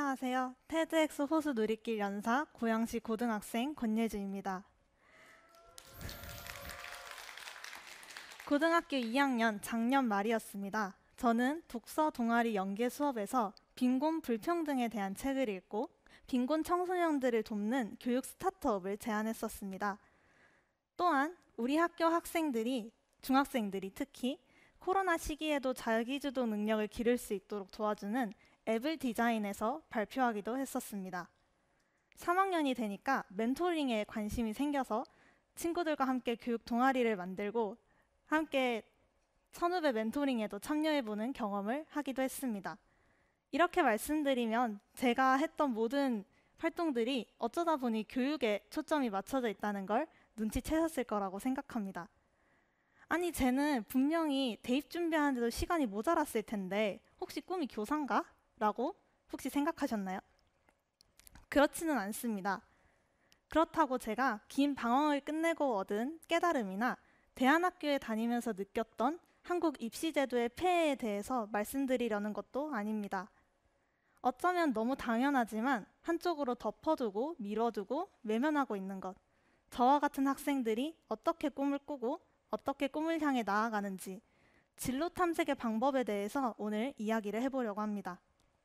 안녕하세요. 테드엑스 호수 누리길 연사 고양시 고등학생 권예주입니다. 고등학교 2학년 작년 말이었습니다. 저는 독서 동아리 연계 수업에서 빈곤 불평등에 대한 책을 읽고 빈곤 청소년들을 돕는 교육 스타트업을 제안했었습니다. 또한 우리 학교 학생들이, 중학생들이 특히 코로나 시기에도 자기주도 능력을 기를 수 있도록 도와주는 앱을 디자인해서 발표하기도 했었습니다. 3학년이 되니까 멘토링에 관심이 생겨서 친구들과 함께 교육 동아리를 만들고 함께 선후배 멘토링에도 참여해보는 경험을 하기도 했습니다. 이렇게 말씀드리면 제가 했던 모든 활동들이 어쩌다 보니 교육에 초점이 맞춰져 있다는 걸 눈치채셨을 거라고 생각합니다. 아니, 쟤는 분명히 대입 준비하는데도 시간이 모자랐을 텐데 혹시 꿈이 교사인가? 라고 혹시 생각하셨나요? 그렇지는 않습니다. 그렇다고 제가 긴 방황을 끝내고 얻은 깨달음이나 대안학교에 다니면서 느꼈던 한국 입시제도의 폐해에 대해서 말씀드리려는 것도 아닙니다. 어쩌면 너무 당연하지만 한쪽으로 덮어두고 미뤄두고 외면하고 있는 것, 저와 같은 학생들이 어떻게 꿈을 꾸고 어떻게 꿈을 향해 나아가는지 진로 탐색의 방법에 대해서 오늘 이야기를 해보려고 합니다.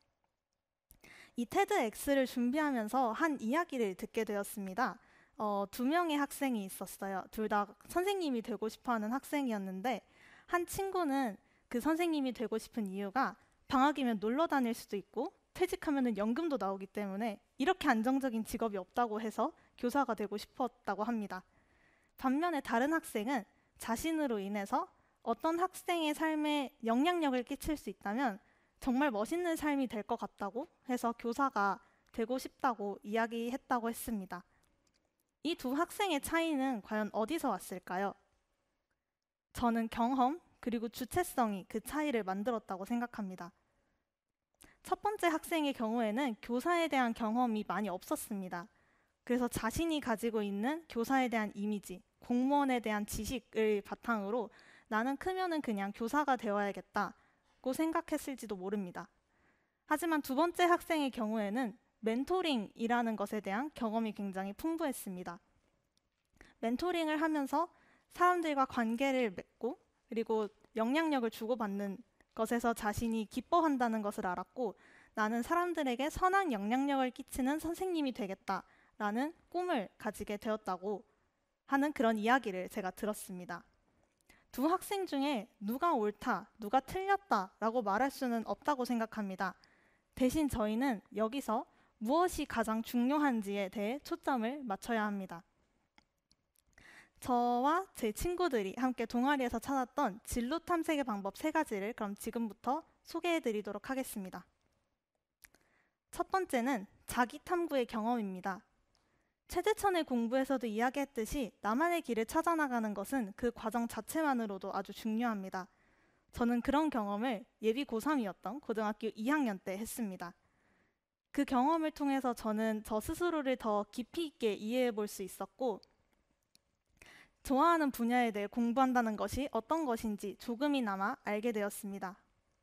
이 테드엑스를 준비하면서 한 이야기를 듣게 되었습니다. 두 명의 학생이 있었어요. 둘 다 선생님이 되고 싶어하는 학생이었는데 한 친구는 그 선생님이 되고 싶은 이유가 방학이면 놀러 다닐 수도 있고 퇴직하면 연금도 나오기 때문에 이렇게 안정적인 직업이 없다고 해서 교사가 되고 싶었다고 합니다. 반면에 다른 학생은 자신으로 인해서 어떤 학생의 삶에 영향력을 끼칠 수 있다면 정말 멋있는 삶이 될 것 같다고 해서 교사가 되고 싶다고 이야기했다고 했습니다. 이 두 학생의 차이는 과연 어디서 왔을까요? 저는 경험 그리고 주체성이 그 차이를 만들었다고 생각합니다. 첫 번째 학생의 경우에는 교사에 대한 경험이 많이 없었습니다. 그래서 자신이 가지고 있는 교사에 대한 이미지, 공무원에 대한 지식을 바탕으로 나는 크면은 그냥 교사가 되어야겠다고 생각했을지도 모릅니다. 하지만 두 번째 학생의 경우에는 멘토링이라는 것에 대한 경험이 굉장히 풍부했습니다. 멘토링을 하면서 사람들과 관계를 맺고 그리고 영향력을 주고받는 것에서 자신이 기뻐한다는 것을 알았고 나는 사람들에게 선한 영향력을 끼치는 선생님이 되겠다라는 꿈을 가지게 되었다고 하는 그런 이야기를 제가 들었습니다. 두 학생 중에 누가 옳다, 누가 틀렸다라고 말할 수는 없다고 생각합니다. 대신 저희는 여기서 무엇이 가장 중요한지에 대해 초점을 맞춰야 합니다. 저와 제 친구들이 함께 동아리에서 찾았던 진로 탐색의 방법 3가지를 그럼 지금부터 소개해 드리도록 하겠습니다. 첫 번째는 자기 탐구의 경험입니다. 최재천의 공부에서도 이야기했듯이 나만의 길을 찾아나가는 것은 그 과정 자체만으로도 아주 중요합니다. 저는 그런 경험을 예비 고3이었던 고등학교 2학년 때 했습니다. 그 경험을 통해서 저는 저 스스로를 더 깊이 있게 이해해 볼 수 있었고 좋아하는 분야에 대해 공부한다는 것이 어떤 것인지 조금이나마 알게 되었습니다.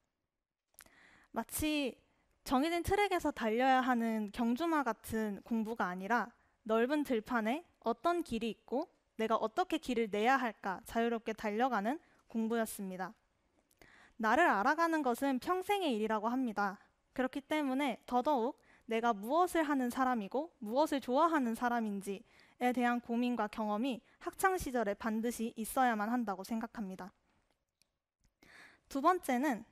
마치 정해진 트랙에서 달려야 하는 경주마 같은 공부가 아니라 넓은 들판에 어떤 길이 있고 내가 어떻게 길을 내야 할까 자유롭게 달려가는 공부였습니다. 나를 알아가는 것은 평생의 일이라고 합니다. 그렇기 때문에 더더욱 내가 무엇을 하는 사람이고 무엇을 좋아하는 사람인지에 대한 고민과 경험이 학창시절에 반드시 있어야만 한다고 생각합니다. 두 번째는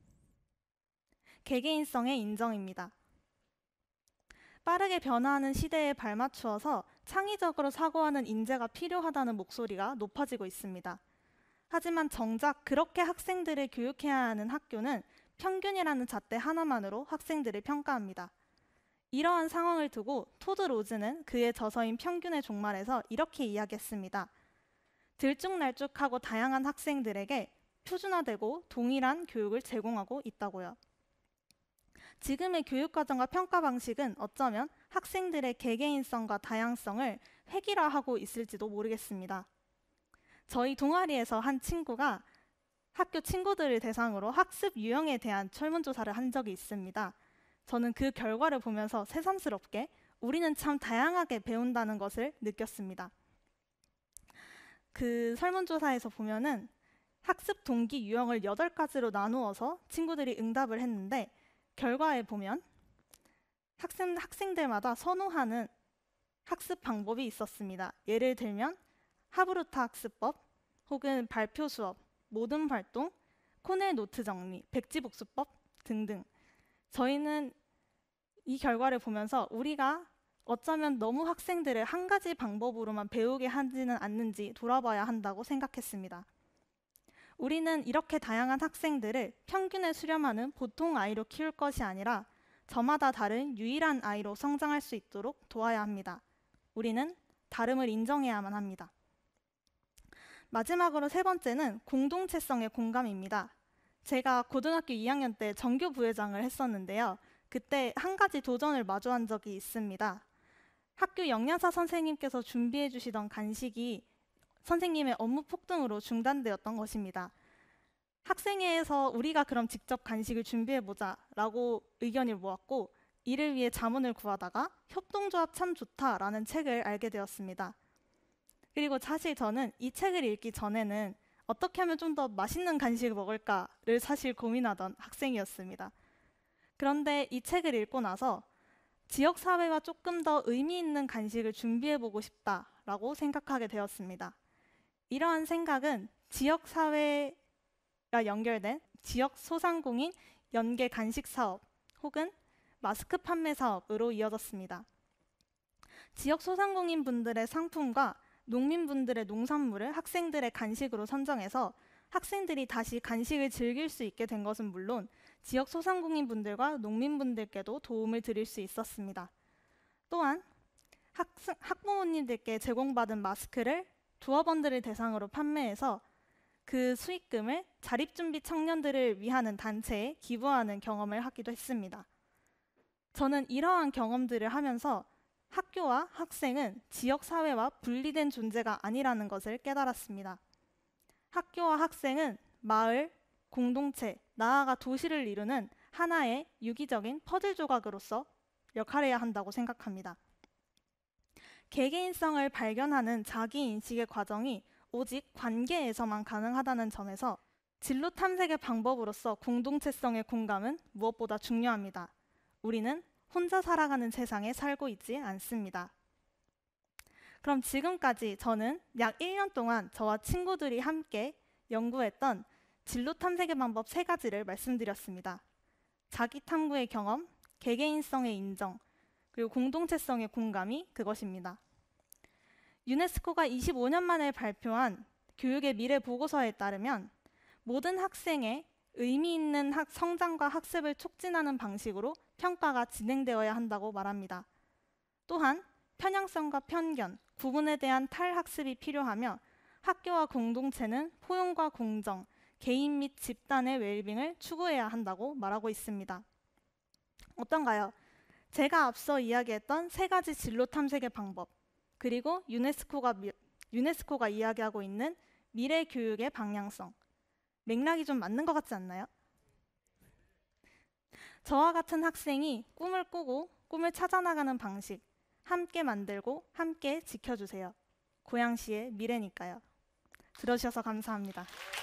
개개인성의 인정입니다. 빠르게 변화하는 시대에 발맞추어서 창의적으로 사고하는 인재가 필요하다는 목소리가 높아지고 있습니다. 하지만 정작 그렇게 학생들을 교육해야 하는 학교는 평균이라는 잣대 하나만으로 학생들을 평가합니다. 이러한 상황을 두고 토드 로즈는 그의 저서인 평균의 종말에서 이렇게 이야기했습니다. 들쭉날쭉하고 다양한 학생들에게 표준화되고 동일한 교육을 제공하고 있다고요. 지금의 교육과정과 평가 방식은 어쩌면 학생들의 개개인성과 다양성을 획일화하고 있을지도 모르겠습니다. 저희 동아리에서 한 친구가 학교 친구들을 대상으로 학습 유형에 대한 설문조사를 한 적이 있습니다. 저는 그 결과를 보면서 새삼스럽게 우리는 참 다양하게 배운다는 것을 느꼈습니다. 그 설문조사에서 보면은 학습 동기 유형을 8가지로 나누어서 친구들이 응답을 했는데 결과에 보면 학생들마다 선호하는 학습 방법이 있었습니다. 예를 들면 하브루타 학습법, 혹은 발표 수업, 모든 활동, 코넬 노트 정리, 백지복수법 등등. 저희는 이 결과를 보면서 우리가 어쩌면 너무 학생들을 한 가지 방법으로만 배우게 하지는 않는지 돌아봐야 한다고 생각했습니다. 우리는 이렇게 다양한 학생들을 평균에 수렴하는 보통 아이로 키울 것이 아니라 저마다 다른 유일한 아이로 성장할 수 있도록 도와야 합니다. 우리는 다름을 인정해야만 합니다. 마지막으로 세 번째는 공동체성의 공감입니다. 제가 고등학교 2학년 때 전교 부회장을 했었는데요. 그때 한 가지 도전을 마주한 적이 있습니다. 학교 영양사 선생님께서 준비해 주시던 간식이 선생님의 업무 폭등으로 중단되었던 것입니다. 학생회에서 우리가 그럼 직접 간식을 준비해보자 라고 의견을 모았고 이를 위해 자문을 구하다가 협동조합 참 좋다라는 책을 알게 되었습니다. 그리고 사실 저는 이 책을 읽기 전에는 어떻게 하면 좀 더 맛있는 간식을 먹을까를 사실 고민하던 학생이었습니다. 그런데 이 책을 읽고 나서 지역사회와 조금 더 의미 있는 간식을 준비해보고 싶다라고 생각하게 되었습니다. 이러한 생각은 지역사회가 연결된 지역소상공인 연계 간식 사업 혹은 마스크 판매 사업으로 이어졌습니다. 지역소상공인 분들의 상품과 농민분들의 농산물을 학생들의 간식으로 선정해서 학생들이 다시 간식을 즐길 수 있게 된 것은 물론 지역 소상공인분들과 농민분들께도 도움을 드릴 수 있었습니다. 또한 학부모님들께 제공받은 마스크를 조합원들을 대상으로 판매해서 그 수익금을 자립준비 청년들을 위하는 단체에 기부하는 경험을 하기도 했습니다. 저는 이러한 경험들을 하면서 학교와 학생은 지역사회와 분리된 존재가 아니라는 것을 깨달았습니다. 학교와 학생은 마을, 공동체, 나아가 도시를 이루는 하나의 유기적인 퍼즐 조각으로서 역할해야 한다고 생각합니다. 개개인성을 발견하는 자기인식의 과정이 오직 관계에서만 가능하다는 점에서 진로 탐색의 방법으로서 공동체성의 공감은 무엇보다 중요합니다. 우리는 혼자 살아가는 세상에 살고 있지 않습니다. 그럼 지금까지 저는 약 1년 동안 저와 친구들이 함께 연구했던 진로 탐색의 방법 3가지를 말씀드렸습니다. 자기 탐구의 경험, 개개인성의 인정, 그리고 공동체성의 공감이 그것입니다. 유네스코가 25년 만에 발표한 교육의 미래 보고서에 따르면 모든 학생의 의미 있는 성장과 학습을 촉진하는 방식으로 평가가 진행되어야 한다고 말합니다. 또한 편향성과 편견, 구분에 대한 탈학습이 필요하며 학교와 공동체는 포용과 공정, 개인 및 집단의 웰빙을 추구해야 한다고 말하고 있습니다. 어떤가요? 제가 앞서 이야기했던 3가지 진로 탐색의 방법, 그리고 유네스코가 이야기하고 있는 미래 교육의 방향성, 맥락이 좀 맞는 것 같지 않나요? 저와 같은 학생이 꿈을 꾸고 꿈을 찾아나가는 방식, 함께 만들고 함께 지켜주세요. 고양시의 미래니까요. 들어주셔서 감사합니다.